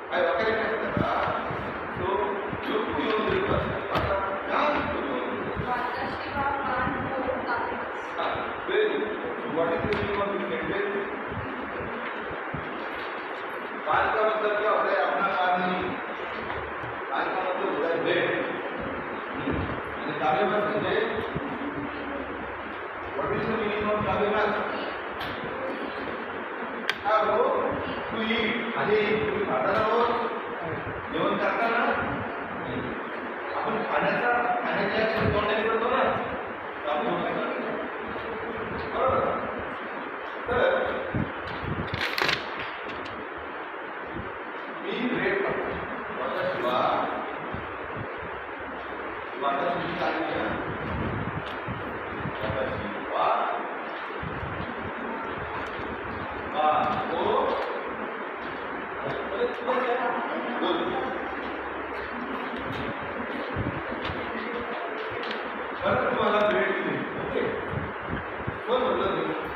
काय वगैरे नसतं का तो योग्य येऊन देतो आता ज्ञान what is the meaning of this sentence काल का मतलब क्या होता है अपना काल नहीं काल का मतलब होता है वेट आणि काव्यवाच म्हणजे what is the meaning of काव्यवाच काय हो टू ईट आणि तुम्ही खाताना रोज जेवण करताना आपण खाण्याच्या तोंडाने करतो ना बरोबर तर मी ब्रेड खातो वाटाशिवा चालू आहे वाटाशिवा हो बोल परत तुम्हाला ब्रेड दिली ओके कोण म्हटलं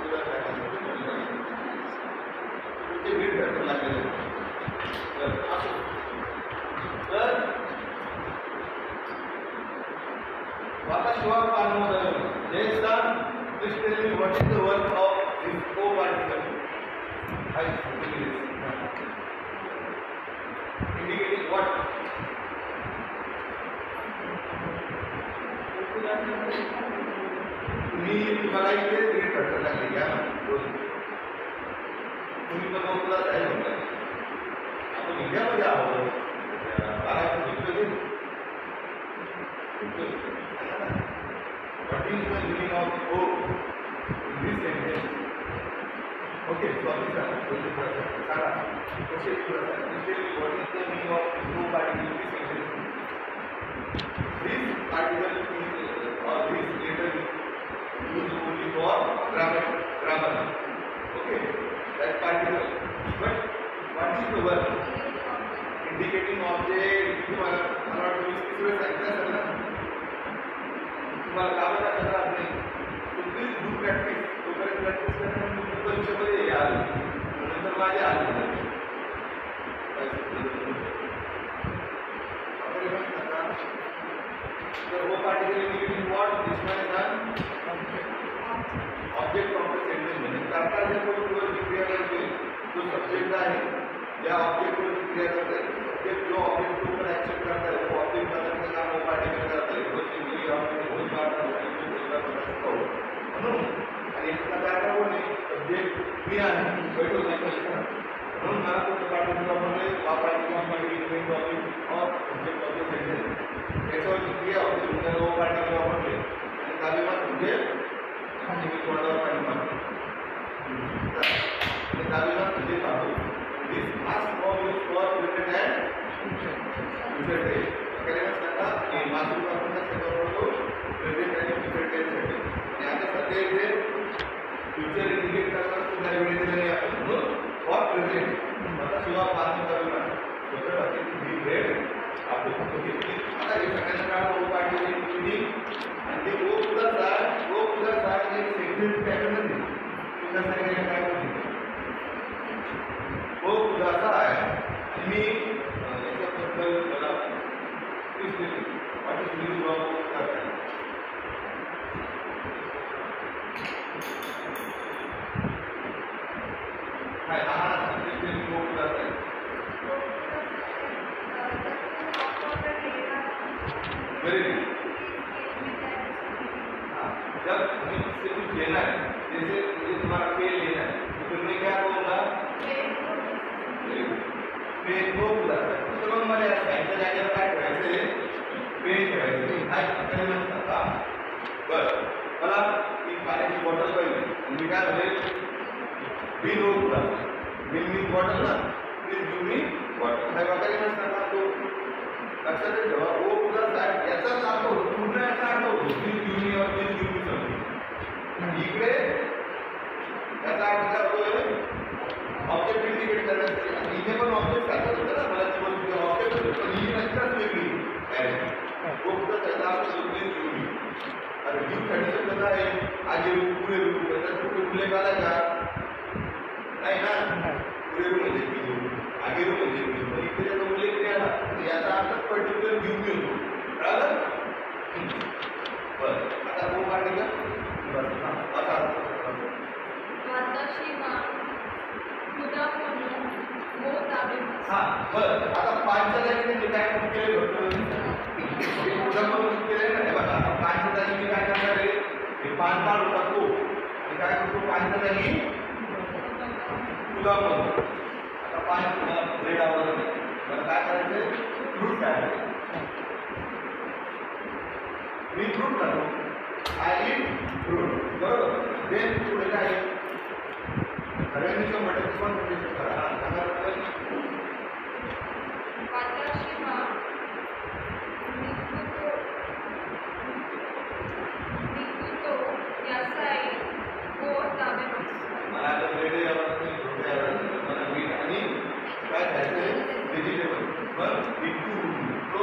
ते ब्रेड भेटून लागलेलं तर वाटाशिवा पानमोदय जयस्थान please tell me what is the work of this ओ पार्टिकल indicating what तुम्हाला इथे ग्रेड भेटायला लागले घ्या ना तुम्ही पण नोकला जाईल म्हणता आपण इंडियामध्ये आहोत बाराशे जिंकले what is the meaning of ओ in this sentence okay sorry sir सांगा कसे what is the meaning of ओ particle in this sentence this particle or this letter is used only for grammar. Okay, that particle. But what is the verb? Indicating object. तुम्हाला मला किती वेळ सांगितलं sir ना तुम्हाला कामाला करणार नाही तो प्लीज डू प्रॅक्टिस तोपर्यंत प्रॅक्टिस करणं तुम्ही परीक्षेमध्ये याल नंतर माझे आले तर वो particle indicating what this one is an object of the sentence म्हणजे करता जर कोणी क्रिया करते जो सब्जेक्ट आहे ज्या ऑब्जेक्ट वर क्रिया करते सब्जेक्ट जो ऑब्जेक्ट को पण एक्सेप्ट करता है वो ऑब्जेक्ट बनाने का काम वो पार्टिकल करता है वो सिंपली ऑब्जेक्ट बहुत बार म्हणून आणि इसका कारण कोण आहे सब्जेक्ट मी आहे बैठो नाही प्रश्न म्हणून मला तो पार्टिकल म्हणजे हा पार्टिकल इंडिकेटिंग ऑब्जेक्ट और सब्जेक्ट ऑफ द सेंटेंस त्याच्यावरची क्रिया होते म्हणजे वो पार्टिकल वापरले आणि काव्यवाद म्हणजे मी तोंडावर पाणी मारतो आणि काव्यवाद म्हणजे पाहतो दिस मास form is for present and future tense वगैरे नसताना हे मासिक आपण कसं वापरतो प्रेझेंट आणि फ्युचर टेन्ससाठी आणि आता सध्या इथे फ्युचर इंडिकेट करताना सुद्धा वेळ दिलेली आहे म्हणून फॉर प्रेझेंट आता शिवा पाणी काव्यवाद स्वतः भाषेत ही वेळ आपली आता हे सगळ्यांना काय वो पार्टिकल इंडिकेटिंग आणि ते वो प्लस एक सेंटेन्स पॅटर्न आहे तुला सांगितलं काय होतं वो प्लस आहे आणि मी याच्याबद्दल मला वाटत मी काय हा सांगितलं वो प्लस आहे वेरी गुड जब हमें किसी कुछ लेना है जैसे मुझे तुम्हारा पेन लेना है तो तुमने क्या बोला पेन को बोला तो मग मला सायन्सच्या जागेवर काय करायचं पेन ठेवायचं काय आपल्याला नसतं का बरं मला ती पाण्याची बॉटल पाहिजे मी काय म्हणले बिल हो बोला बिल मी बॉटल ना प्लीज गिव्ह मी बॉटल काय वगैरे नसतं का तो लक्षात ठेवा ओ प्लस याचाच अर्थ होतो पूर्ण याचा अर्थ होतो प्लीज गिव्ह मी और प्लीज गिव्ह मी समथिंग इकडे याचा अर्थ काय होतोय ऑब्जेक्ट इंडिकेट करण्यासाठी आणि इथे पण ऑब्जेक्ट सारखंच होतं ना मला ती वस्तू ऑब्जेक्ट होतं पण ही नसताच वेगळी ओ प्लस याचा अर्थ होतो प्लीज गिव्ह मी अरे गिव्ह साठी शब्द आहे आगे पुढे त्याचा कुठे उल्लेख आला का नाही ना पुढे म्हणजे गिव्ह आगे म्हणजे गिव्ह इकडे हाँ बरं आता 5च्या जागी मी काय करून केले उदाहरण केले ना हे बघा आता 5च्या जागी मी काय करणार आहे हे 5 पार होता तो आणि काय करतो 5च्या जागी उदाहरण आता 5 रेड आवडत नाही मला काय करायचं फ्रूट काय मी फ्रूट खातो आय ईट फ्रूट बरोबर देन पुढे काय सगळ्यांनी 100% पण करू करा सांगा मला तर वेगळे आवडत नाही छोटे आवडत नाही मला मीठ आणि काय खायचं व्हेजिटेबल पण तो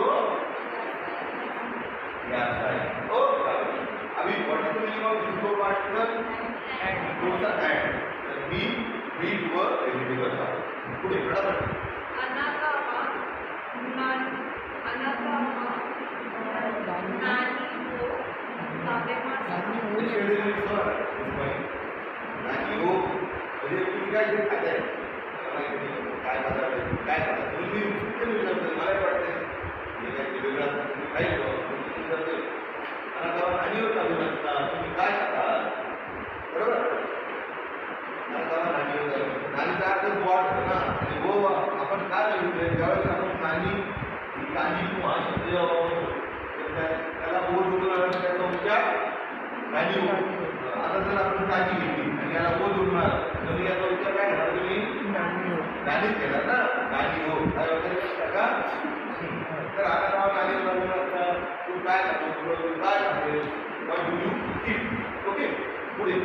यासाई ओ अभी what is the meaning of this दो पार्टिकल एंड दोचा एंड मी मीठ व व्हेजिटेबल खातो पुढे फटाफट नाही हो म्हणजे तुम्ही काय जे खाताय काय खाताय काय खाताय तुम्ही विचारतो मला वाटतंय हे काय वेगळं तुम्ही काय विचारतोय मला गावात नाणीवर चालू नसता तुम्ही काय खाता बरोबर मला गावात नाणीवर चालू नाणीचा अर्थ वाढतो ना आणि हो आपण काय बघितलंय ज्यावेळेस आपण नाणी किंवा त्याला बोल उडून आला त्याचा उच्चार नाणी होतो आता जर आपण काळजी घेतली आणि याला बोल उडणार तर याचा उच्चार काय करणार तुम्ही नाणीच घेणार ना नाणी हो काय वगैरे का तर आता नाव नाणी लागून असतात तू काय खातो तू काय खाते what do you eat okay पुढे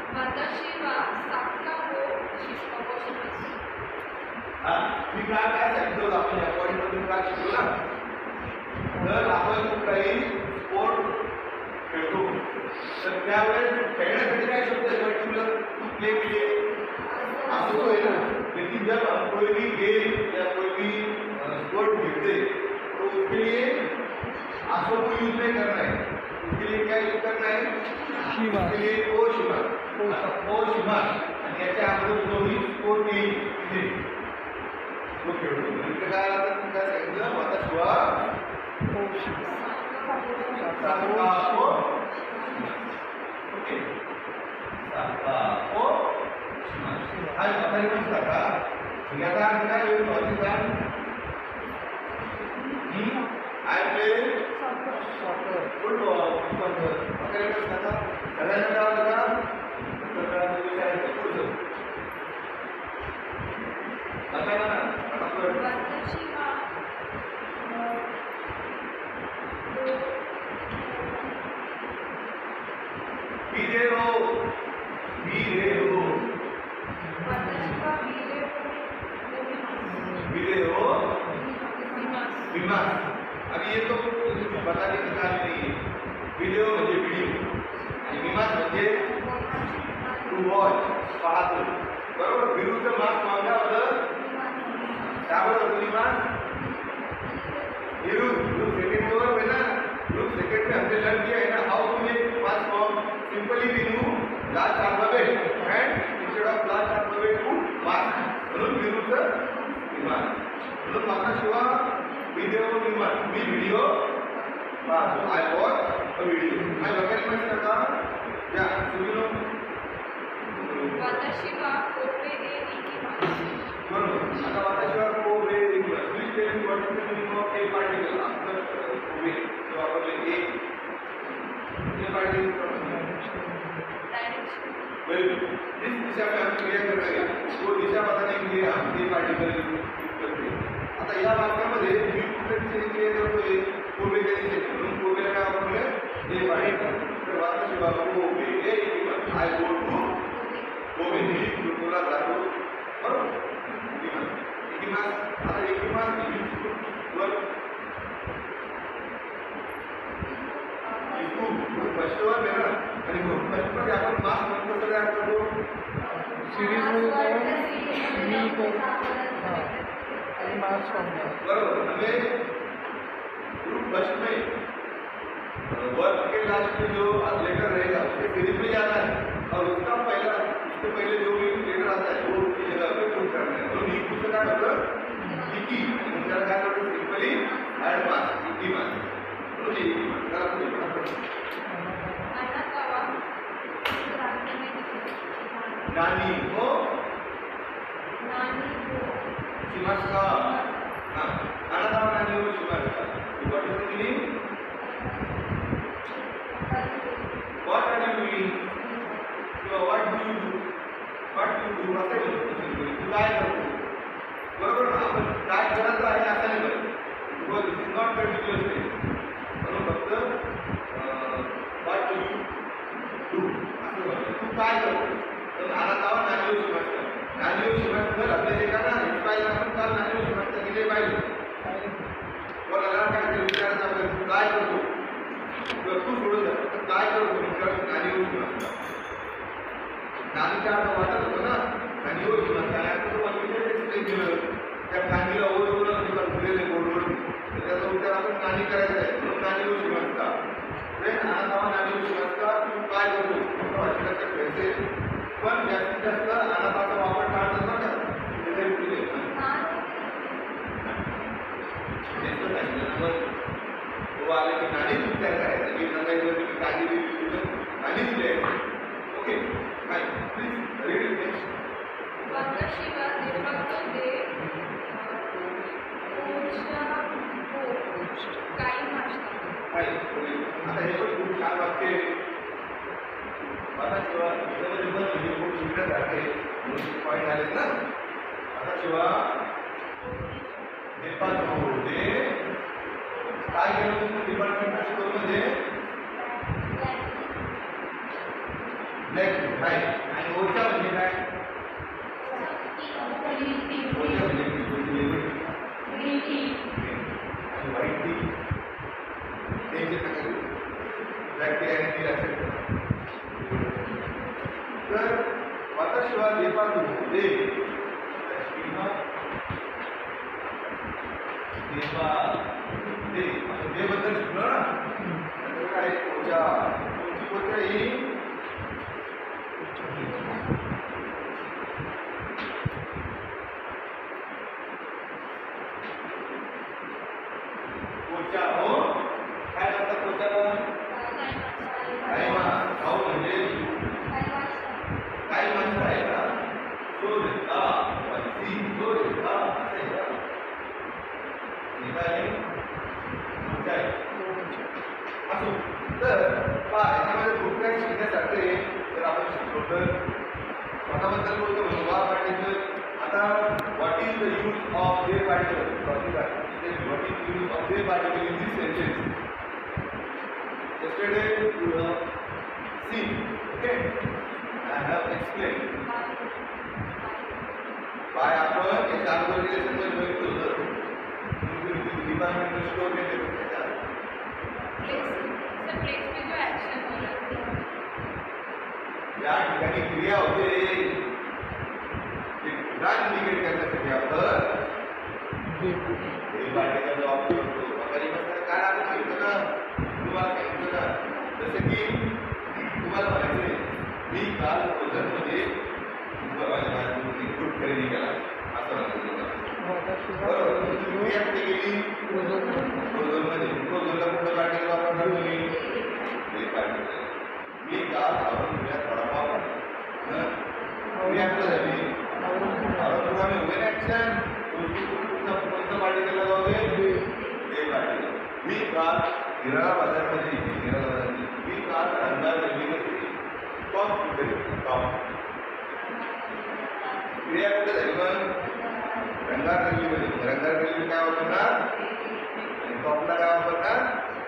मी काय सांगितलं आपण या पॉईंटमधून काय शिकलो ना जर आपण काही स्पोर्ट खेळतो तर त्यावेळेस खेळण्यासाठी काय शब्द है पर्टिकुलर टू प्ले के लिए आप तो है ना लेकिन जब हम कोई भी गेम या कोई भी स्पोर्ट खेलते तो उसके लिए आंसू को यूज नहीं करना है उसके लिए क्या यूज करना है शिवा के लिए ओ शिवा आणि याच्या अगोदर दोन्ही स्पोर्ट येईल तिथे तो खेळतो म्हणजे काय आता काय सांगितलं आता शिवा ओके आज आता म्हणता का याचा अर्थ काय होईल माहिती आय प्ले फुटबॉल वगैरे म्हणता सगळ्यांना काय होतं सगळ्यांना विचारायचं पुढचं आता ना अभी ये तो बताने की बात नहीं है वीडियो म्हणजे व्हिडिओ आणि विमास म्हणजे टू वॉच पाहतो बरोबर विरूचं मास मागण्या होतं त्यावर विमास ग्रुप सेकंड वर है ना ग्रुप सेकंड में हमने लर्न किया है ना हाउ टू मेक मास form simply we new large alphabet and instead of large alphabet put मास म्हणून विरूचं विमास म्हणून मागाशिवाय वीडियो मी व्हिडिओ पाहतो आय वॉच अ व्हिडिओ काय वगैरे म्हणता का या सुविनो वाताशिवा कोपे ए इकिमास बरोबर आता वाताशिवा कोपे ए इकिमास please tell me what is the meaning of ए पार्टिकल आफ्टर कोपे जो आपण ए पार्टिकल डायरेक्शन वेल जिस दिशा में हम क्रिया कर रहे हैं वो दिशा बताने के लिए हम ए पार्टिकल यूज करते हैं आता या वाक्यामध्ये मी कुठल्या दिशेने क्रिया करतोय कोबेच्या दिशेने म्हणून कोबेला काय वापरलं ए पार्टिकल तर वाताशिवा कोबे ए इकिमास आय गो टू कोबे मी प्लुटोला जातो बरोबर इकिमास आता इकिमास वर इकू फर्स्टवर आहे ना आणि फर्स्टमध्ये आपण मास म्हणतो तयार करतो सीरीजमध्ये मी करू आणि मास फॉर्म बरोबर हमें ग्रुप फर्स्ट में वर्क के लास्ट में जो लेटर रहेगा उसके सीरीज में जाना है और उसका पहला उससे पहले जो भी लेटर आता है वो उसकी जगह पे पुट करना है तो नी पुट का मतलब शिमास्का हाँ आना नानी वो शिमास्का what is the meaning what are you doing so what do you do असे बोलतो तू काय करतो बरोबर ना आपण काय करत आहे असं नाही बरं because it is not continuous म्हणून फक्त what do you do असं बोलतो तू काय करतो तर आला तावा नानी शिमास्का नानी शिमास्का आपल्याला एका ना पाहिजे आपण काल नानी शिमास्का दिले पाहिजे कोणाला काय विचारायचं आपण तू काय करतो जर तू सोडून जा तर काय करतो विचार नानी शिमास्का नानीच्या अर्थ वाटत होतं ना नानी शिमास्का याचं तुम्हाला विचार एक्सप्लेन केलं त्या नानीला ओरडून किंवा फुलेले गोडवड तर त्याचा विचार आपण नानी करायचा आहे म्हणून नानी शिमास्का आनातावा नानी शिमास्का तू काय करतो वाचनाच्या खेळते पण जास्तीत जास्त अनाथाचा वापर टाळतात ना का तो आले की नाणीच विचार करायचा मी सांगायचं तुम्ही काळजी दिली नाणीच लिहायचं ओके काय प्लीज रीड इट नेक्स्ट वक्रशिवा निर्भक्त दे काही मास्टर काय आता हे पण खूप छान वाक्य आहे आता शिवा याच्यामध्ये पण म्हणजे खूप शिकण्यासारखे पॉईंट आलेत ना आता शिवा डिपार्टमेंटमध्ये काय केलं तुम्ही डिपार्टमेंटच्या स्टोरमध्ये ब्लॅक काय आणि ओचा म्हणजे काय ओचा म्हणजे ग्रीन टी आणि व्हाईट टी त्यांचे टाकायचे ब्लॅक टी आणि टी असेल तर वाताशिवाय डिपार्टमेंटमध्ये बद्दल शिकलो ना काय तुमच्या तुमची गोष्ट ही कोचा हो काय करतात कोचाला काय खाऊ म्हणजे काय माणसं आहे का तो देता सी तो देता असे असो तर याच्यामध्ये खूप काही शिकण्यासारखे जर आपण शिकलो तर स्वतःबद्दल बोलतो वा पार्टिकल आता what is the use of दे particle what is use of दे particle in this sentence yesterday you have seen okay I have explained why आपण या चार रिलेशन मध्ये बघितलं होतं डिपार्टमेंटल स्टोर में प्लेस में जो एक्शन हो रहा है या ठिकाणी क्रिया होते ठिकाण इंडिकेट करण्यासाठी आपण पार्टिकल वापर करतो काय आपण सांगितलं ना तुम्हाला सांगितलं ना जसं की तुम्हाला म्हणायचं मी काल ओझरमध्ये गुड खरेदी केला असं म्हणायचं बरोबर क्रिया कुठे गेली ओझोनमध्ये ओझोनला कुठं पार्टिकल वापरणार तुम्ही पार्टिकल मी काल औरंगाबाद वडापाव क्रिया कुठं झाली औरंगाबाद वेन ॲक्शन कोणतं पार्टिकल लगावले ते पार्टिकल मी काल हिराळा बाजारमध्ये मी काल रंगार गल्लीमध्ये टॉप कुठे टॉप क्रिया कुठे झाली पण रंगार गल्लीमध्ये रंगार गल्ली काय वापरणार टॉपला काय वापरणार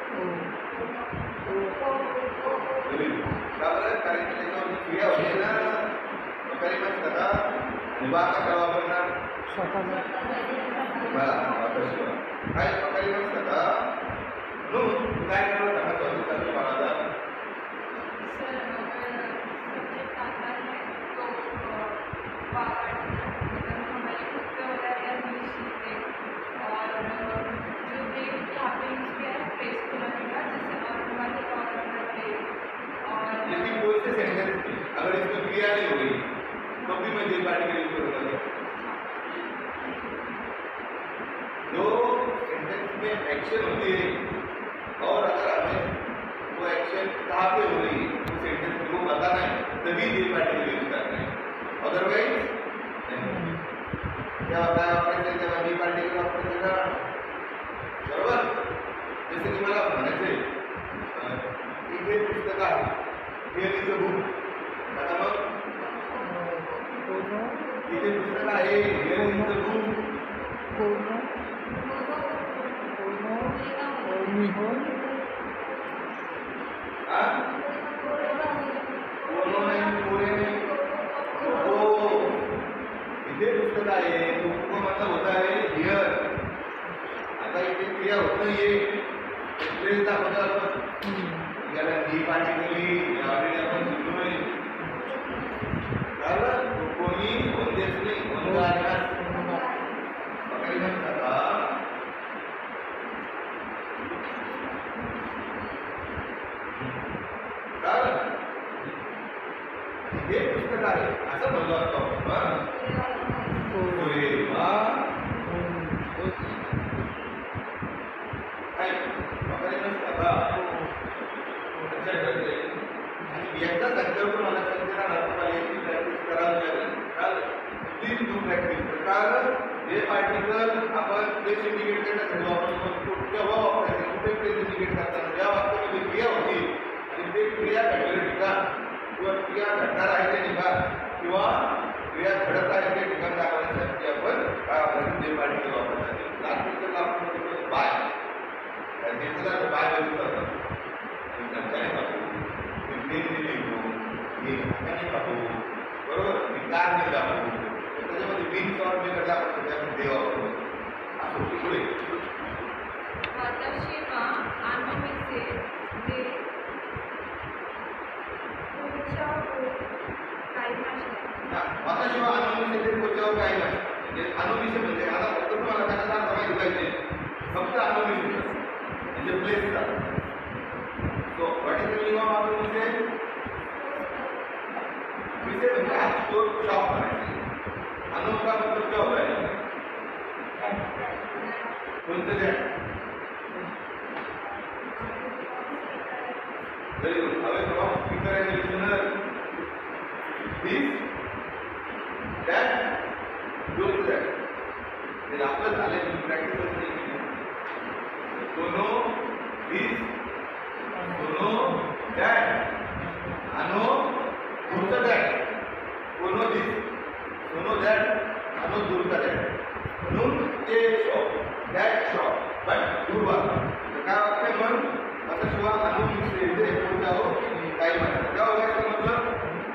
का बरं कारण की त्याच्यावर क्रिया होते ना काही माहिती का निभा कशा वापरणार मला वापरशिवाय काय काही माहिती का म्हणून काय करायला सांगा स्वामी मला सर सब्जेक्ट आता है तो हमारे खुद पे हो रहा है इंग्लिश सीखते और जो डेट यहाँ पे यूज किया है प्लेस को लगेगा जैसे औरंगाबाद और लेकिन कोई से सेंटेंस थी अगर इसमें क्रिया नहीं हो गई तो भी मैं जेल पार्टिकल यूज करूँगा जो सेंटेंस में एक्शन होती है और अगर हमें वो एक्शन कहाँ पे हो रही है उस सेंटेंस को बताना है तभी जेल पार्टिकल यूज करना है अदरवाइज तेव्हा काय वापरायचं तेव्हा मी पार्टिकल वापरायचं का बरोबर जसं की मला म्हणायचंय इथे पुस्तक आहे हे तिचं बुक आता मग इथे पुस्तक आहे हे तिचं बुक इथे पुस्तक आहे तो मतलब होता है हियर आता इथे क्रिया होत नाहीये प्लेस दाखवतो आपण याला डी पार्टिकली ऑलरेडी आपण शिकलोय कारण कोणी कोणतेच नाही कोणता आहे का कारण हे पुस्तक आहे असं म्हणलो असतो एकदा संकल्प मला प्रॅक्टिस करावी लागेल प्लीज डू प्रॅक्टिस कारण हे पार्टिकल आपण प्लेस इंडिकेट करण्यासाठी वापरतो केव्हा वापरायचे कुठे प्लेस इंडिकेट करताना ज्या वाक्यामध्ये क्रिया होती आणि ते क्रिया घडलेलं ठिकाण किंवा क्रिया घडणार आहे ते ठिकाण किंवा क्रिया घडत आहे ते ठिकाण दाखवण्यासाठी आपण काय वापरायचं ते पार्टिकल वापरतात लास्ट पिक्चरला आपण बाय त्याच्याला बाय बघितलं बरोबर विकार नाही दाखवू त्याच्यामध्ये बिन सॉर्ट मी करता देवा असं पुढे माताशिवाय अनुमिसे पोचावं काय नाही अनुमिसे म्हणजे आता फक्त तुम्हाला कशाचा अर्थ माहिती पाहिजे फक्त अनुमिसे म्हणजे प्लेसचा so what is the meaning of अनुमिसे मिसे म्हणजे आज स्टोर शॉप करायचे अनु का मतलब क्या होता है कोणतं द्या very good away from speaker and listener this that don't do that then आपलं झालंय तुम्ही प्रॅक्टिस होत नाही दोनो दिस दोनो दॅट अनो दूरचा दॅट दोनो दिस दोनो दॅट अनो दूरचा दॅट म्हणून ते शॉप दॅट शॉप बट दूर वाला काय वाटतंय मग आता शिवाय अनु मिसळे इथे पोहोचावं काही माहिती काय व्हायचं मतलब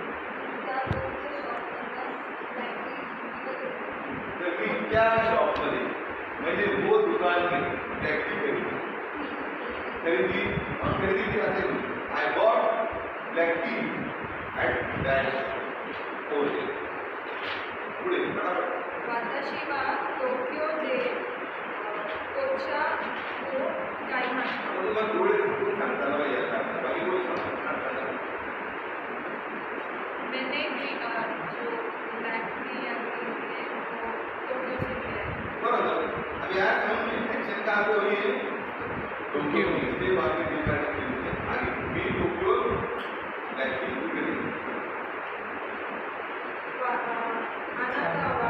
क्या शॉप मध्ये म्हणजे वो दुकान में टॅक्सी खरेदी खरेदी असेल I bought black tea at डॅश होते पुढे वाताशिवा टोकियो दे कोचा को काही माहिती तुम्हाला थोडे सांगताना पाहिजे बाकी कोण सांगताना मैंने भी जो ब्लैक टी या बरोबर अभी आज हम एक्शन का आगे हुई टोक्यो इसके बाद में डिफरेंट के आगे बी टोक्यो लाइक टोक्यो अनाकावा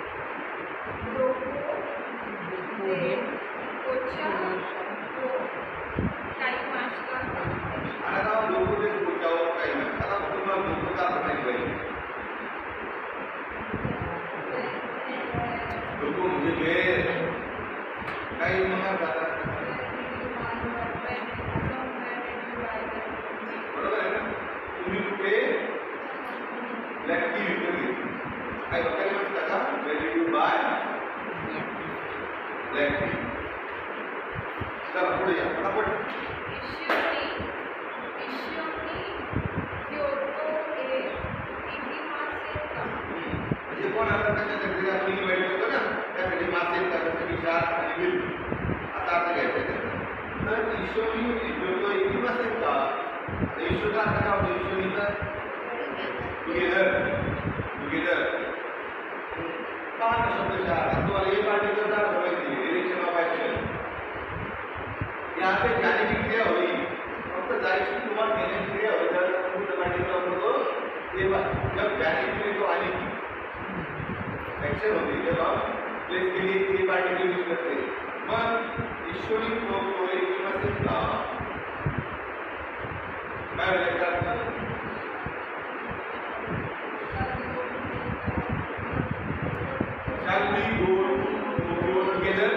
डोको दे कोचा को काही मास्टर अनाकावा डोको दे कोचा को काही मास्टर आता तुम्हाला डोको का माहिती पाहिजे डोको म्हणजे वेळ काही म्हणणार का बरोबर आहे ना तुम्ही कुठे ब्लॅक टी विकत घेतली काही काही म्हणता का where do you buy black tea चला पुढे या फटाफट म्हणजे कोण आता कशासाठी आपण इन्व्हाइट करतो ना त्यासाठी मासे त्यासाठी शार्क आणि बिल असा अर्थ घ्यायचा त्याचा तर ईश्वरी जो इथे असेल का ईश्वरचा अर्थ काय होतो ईश्वरीचा टुगेदर टुगेदर पाच शब्दशः तुम्हाला ये पार्टिकल का अर्थ माहिती डिरेक्शन ऑफ ॲक्शन यहाँ पे जाने की क्रिया हुई फक्त जायची किंवा घेण्याची क्रिया हुई तर पूर्ण पार्टिकल वापरतो तेव्हा जब जाने के लिए तो आने की एक्शन होती है जब हम प्लेस केली ते पार्टिकल यूज करते. मग ईश्वरी तो एक किंवा असेल का काय होईल का shall we go together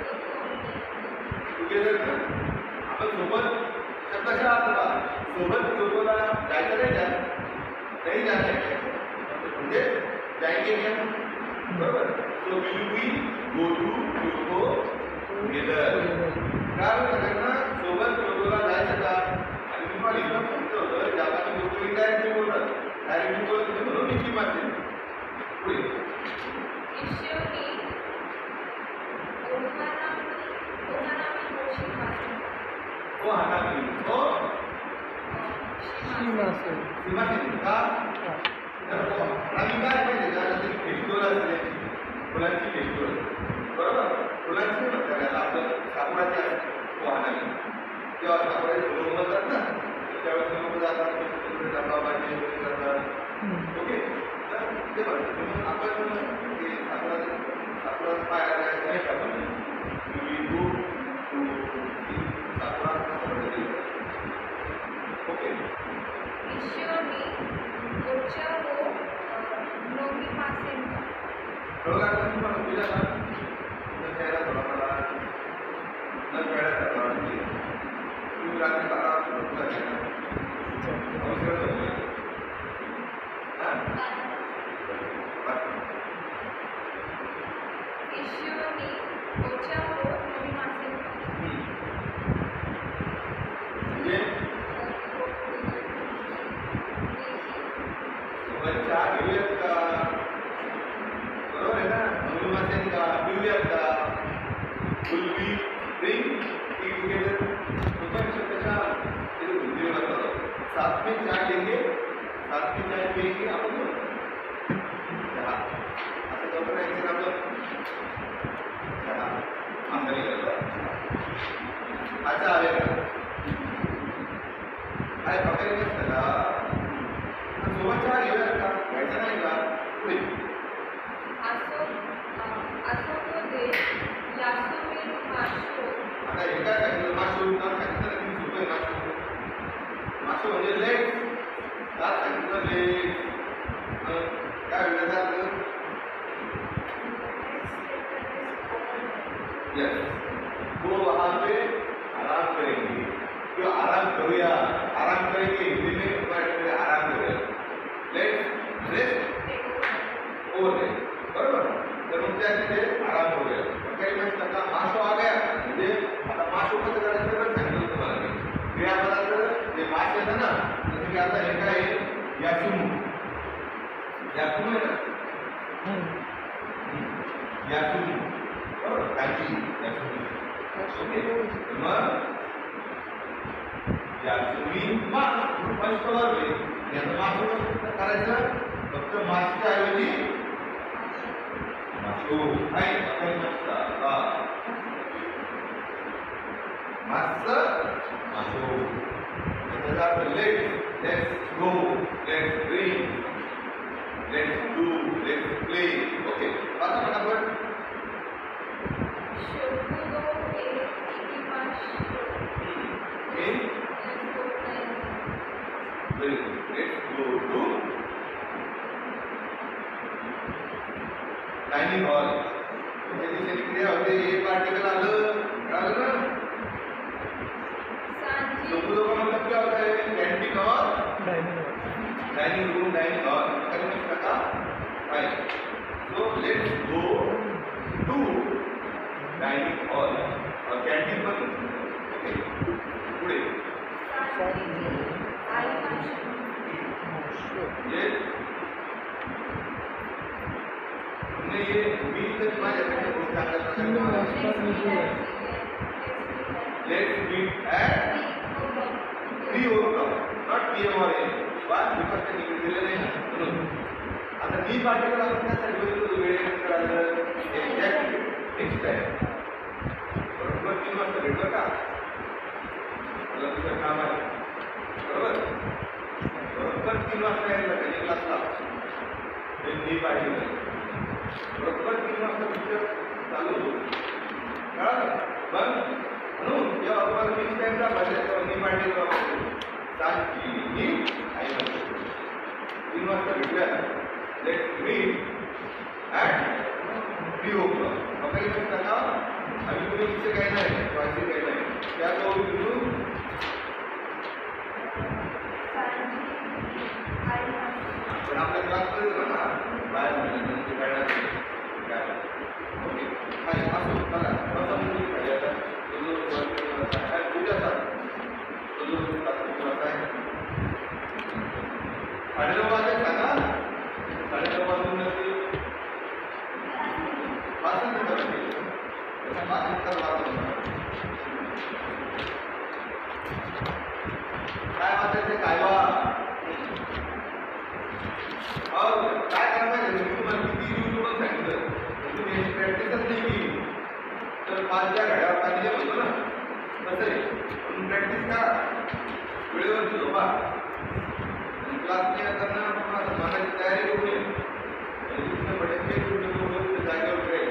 ना आपण सोबत शब्द कशा आता सोबत क्योटोला जायचं नाही का नाही जायचं म्हणजे जायचे क्या बरोबर. So will we go to Kyoto together. कारण सगळ्यांना सोबत क्योटोला जायचं का आणि मी मला इथं सांगितलं होतं जापानी क्योटो डायरेक्टली बोलतात डायरेक्टली बोलत नाही म्हणून मी किंमत पुढे ओ हानामी ओ शिमासे शिमासे का आम्ही काय माहिती का जसं फेस्टिवल असते फुलांची फेस्टिवल बरोबर फुलांची म्हणतात त्याला आपलं साकुराची असते तो हानामी तेव्हा साकुराची फुलं उमलतात ना त्यावेळेस लोक जातात डब्बाबाजी वगैरे करतात ओके तर ते बघा आपण ते साकुरा पाहायला जायचं नाही का आपण ओके थोडा तुम्हाला तुझ्या चेहरा थोडा मला न कळायला तुम्ही रात्री 12 बच्चा घेऊयात का बरोबर आहे ना म्हणून असेल का पिऊयात का will we drink tea together सुपर शब्दचा इधर हिंदी में बताओ साथ में चाय लेंगे साथ में चाय पिएंगे आपण चहा असं करतो ना एक आपण चहा असं नाही करतो अच्छा आले का काय पकडे नसतं का सोबत चहा घेऊयात का घ्यायचा नाही का पुढे आता हे काय सांगितलं माशो का सांगितलं तुम्ही सुपर माशो माशो म्हणजे लेट का सांगितलं लेट काय वेळ झालं यस वो वहां पे आराम करेंगे क्यों आराम करूया आराम करेंगे हिंदी में आराम करूया लेट्स रेस्ट ओवर बरोबर तर मग त्या तिथे आराम करूया काही म्हणतात का माशो आ गया म्हणजे आता माशो कसं करायचं पण सांगितलं तुम्हाला मी क्रियापदाचं जे माश येतं ना जसं की आता हे काय आहे यासुमू यासुमू आहे ना यासुमू बरोबर काची यासुमू ओके मग यासुमी मास पंचकवर वेळ याचं माशो कसं करायचं फक्त मासच्या ऐवजी माशो आहे आपण नसता का मास्टर माशो त्याचा अर्थ let's go let's drink let's do let's play okay आता फटाफट let's go to dining hall त्याची क्रिया होते हे पार्टिकल आलं कळालं ना लोग मतलब क्या होता है कैंटीन और डाइनिंग रूम डाइनिंग हॉल करने का right so let's go to dining hall और कैंटीन पर ओके पुढे ये तुमने ये मी तक माझ्याकडे खूप चांगल्या प्रकारे let's meet at 3 o'clock not PM or AM बात विपक्ष निघलेलं नाही म्हणून आता मी पार्टिकल आपण त्यासाठी बोलतो वेळेनंतर आलं एक्झॅक्ट नेक्स्ट टाइम बरोबर 3 वाजता भेटलं का मला तुझं काम आहे बरोबर बरोबर 3 वाजता यायला पाहिजे क्लासला मी पार्टिकल बरोबर 3 वाजता पिक्चर टाइमला बसायचं मी पाटील सांची आई 3 वाजता भेटूया लेट्स मीट ॲट 3 o'clock. मग काही नसतं का आम्ही तुमचे काही नाही व्हायचे काही नाही त्या जाऊ तिथून पण आपल्या क्लासमध्ये ना बाहेर म्हणजे काय ओके काय असं मला असं म्हणजे काय आता पूजा सर 9:30 वाजता सांगा 9:30 वाजून 5 मिनिटं काय वाचायचं काय वा काय करायचं मी तुम्हाला किती युट्यूबवर सांगितलं तुम्ही याची प्रॅक्टिसच नाही केली तर 5 घड्यावर पाहिजे होतो ना तसं आहे म्हणून प्रॅक्टिस करा वेळेवरती झोपा क्लासने येताना मनाची तयारी करू नये जागेवर राहील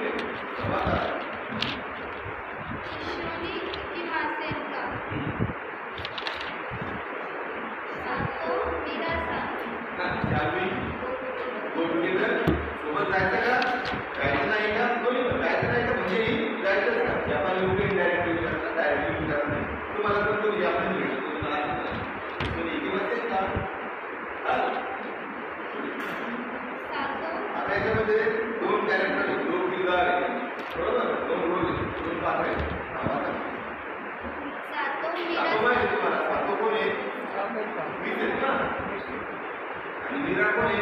सोबत जायचं का जायचं नाही का दोन्ही पण जायचं नाही का म्हणजे जायचंच का आपण लोक इनडायरेक्टली विचारतात डायरेक्टली विचारत नाही तुम्हाला पण तो आपण भेटतो तुम्हाला एकीमध्येच का आता याच्यामध्ये 2 कॅरेक्टर आहेत 2 किरदार आहेत बरोबर 2 रोल आहेत 2 पात्र आहेत सातो माहिती तुम्हाला सातो कोण आहे मीच आहेत ना आणि मीरा कोण आहे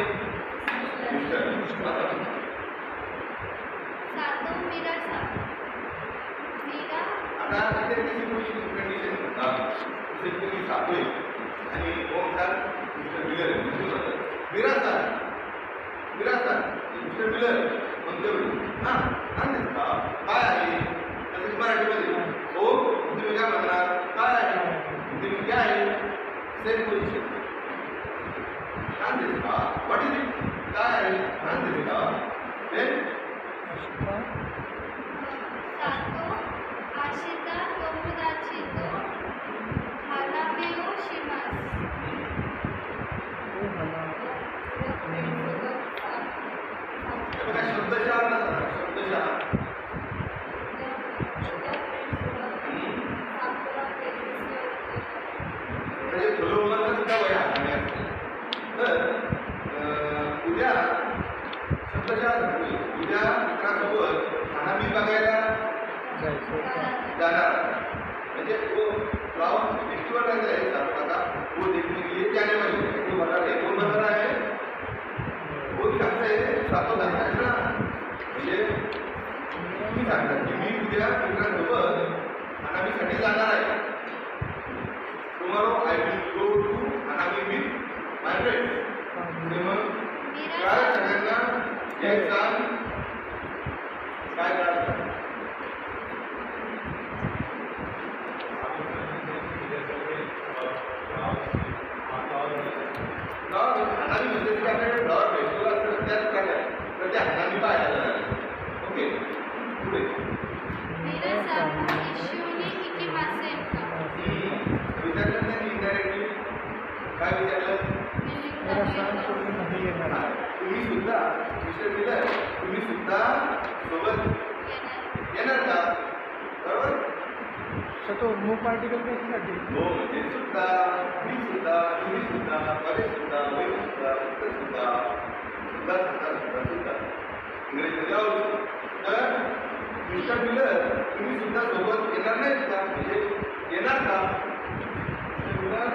आता इथे कशी कंडिशन तुम्ही सातोय आणि ओम सर मिस्टर मिलर मीरा सर मिस्टर मिलर म्हणते हां काय आहे तसेच मराठीमध्ये हो तुम्ही काय म्हणणार काय आहे तुम्ही काय आहे same position what is it काय आहे देन शब्दशः म्हणजे फुलवलं सुद्धा वय असते तर उद्या शब्दशः उद्या मित्रासोबत खाना मी बघायला जाणार म्हणजे वो फ्लावर फेस्टिवल रहता है सातपुड़ा वो देखने के लिए जाने वाले हैं वो बता रहे कौन बता रहा है वो सांगता है सातो सांगता है ना म्हणजे तुम्ही सांगता की मी उद्या मित्रासोबत अनामीसाठी जाणार आहे tomorrow I will go to अनामी विथ माय फ्रेंड्स मग काय सगळ्यांना एक सांग काय करायचं अनामी म्हणजे आपल्याकडे फ्लॉवर फेस्टिवल असतं त्याच प्रकारे तर त्या अनामी पाहायला ओके पुढे विचारलं नाही इनडायरेक्टली काय विचारलं तुम्ही सुद्धा मिस्टर मिलर तुम्ही सुद्धा सोबत येणार का बरोबर तो नो पार्टिकल कशासाठी हो म्हणजे सुद्धा मी सुद्धा तुम्ही सुद्धा परेश सुद्धा वैभ सुद्धा उत्तर सुद्धा सुद्धा सुद्धा सुद्धा सुद्धा इंग्रजीमध्ये आवडतो तर मिस्टर मिलर तुम्ही सुद्धा सोबत येणार नाहीत का म्हणजे येणार का mister Miller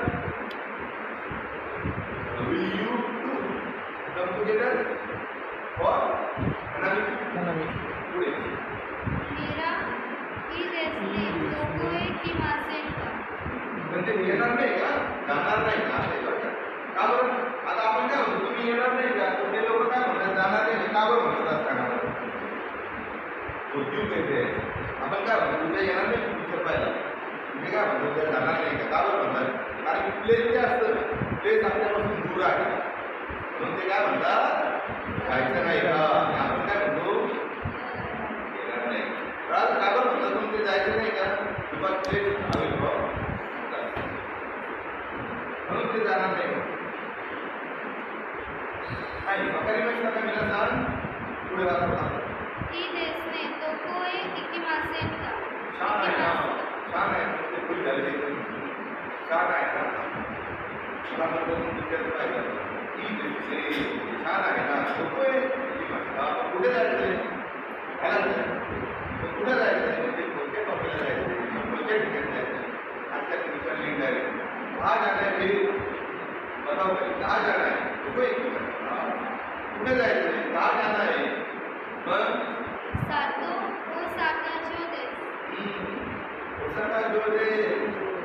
will you two come together or अनामी पुढे म्हणजे येणार नाही का जाणार नाही का असं बरं का बरं आता आपण काय म्हणतो तुम्ही येणार नाही का ते लोक काय म्हणतात जाणार नाही का बरं म्हणतात सांगा उद्योग येते आपण काय म्हणतो उद्या येणार नाही पिक्चर पाहिला तुम्ही काय म्हणतो उद्या जाणार नाही का बरं म्हणतात कारण प्लेस जे असतं प्लेस आपल्यापासून दूर आहे म्हणून ते काय म्हणतात जायचं नाही का आपण काय म्हणतो येणार नाही का बरं म्हणतात तुम्ही ते जायचं नाही का किंवा प्लेस はい、わかりましたか皆さん。これはどうだ。 いいですね。どこへ行きませんか。 しゃあないな。しゃあない。これ誰で行くの。しゃあないな。今のところ見てる場合だ。いいですね。しゃあないな。どこへ行きますか。これだよね。あらね。これだよね。これだよね。これだよね。आज तक मिशन लिंक है कहाँ जाना है फिर बताओ कहाँ जाना है कोई उन्हें जाए कहाँ जाना है सातो ओसाका जो देश ओसाका जो देश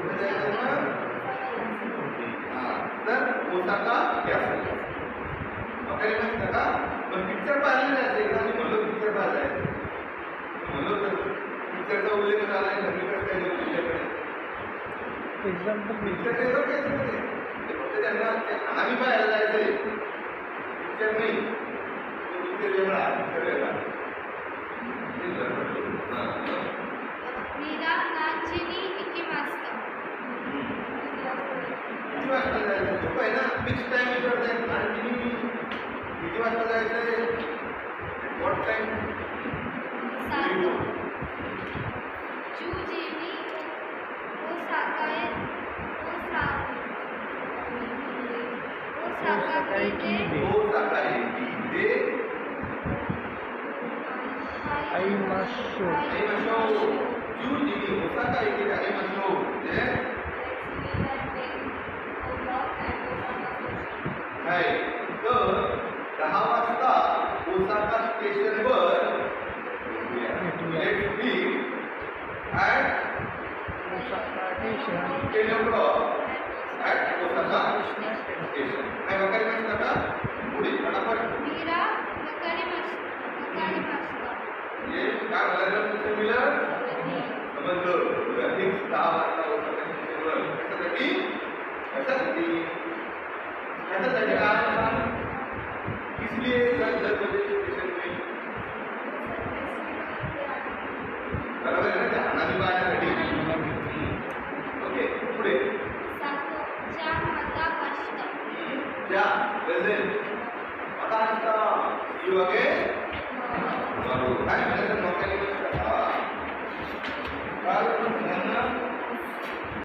हाँ तर ओसाका क्या वगैरे मस्त का पण पिक्चर पाहिलं नाही असेल एकदा मी म्हणलो पिक्चर पाहायचं म्हणलो तर पिक्चरचा उल्लेख झाला आहे नवीन काय तुमच्याकडे एक्झाम्पल पिक्चर काय करायचं फक्त त्यांना आम्ही पाहायला जायचंय पिक्चर नाही पिक्चर वेगळा पिक्चर वेगळा मीरा नाचनी इकिमास्ता किती वाजता जायचं खूप आहे ना फिक्स टाइम विचारताय आणि किती वाजता जायचंय व्हॉट टाइम सातो जुजेनी ओसाका इथे हो सकाळी ते आई माशो आई माशो जुजी ओसाका इथे आई माशो ते आहे तर 10 वाजता ओसाका स्टेशनवर let's be at Osaka station 10 o'clock at Osaka station काय वगैरे माहिती का पुढे फटाफट मीरा नकारी मास्ता ये काय बोलायचं तुमचं मिळालं समजलं फिक्स 10 वाजता ओसाका स्टेशनवर कशासाठी आज इसलिए जब स्टेशन में बरोबर आहे ना त्या अनादी पाहण्यासाठी ओके पुढे सातो च्या मता कष्ट त्या प्रेझेंट आता असता यू अगेन